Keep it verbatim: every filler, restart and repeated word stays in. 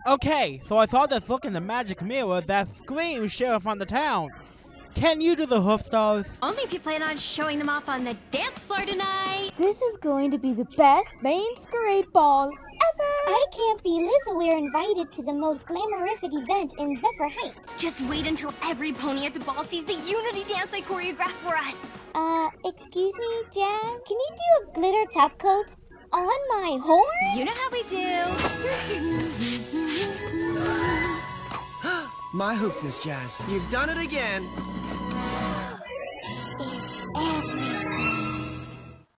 Okay, so I saw this look in the magic mirror that screams sheriff on the town. Can you do the hoof stars? Only if you plan on showing them off on the dance floor tonight. This is going to be the best Manesquerade Ball ever! I can't be Liz. We're invited to the most glamorific event in Zephyr Heights. Just wait until every pony at the ball sees the unity dance I choreographed for us. Uh, excuse me, Jazz? Can you do a glitter top coat on my horn? You know how we do. My hoofness, Jazz. You've done it again.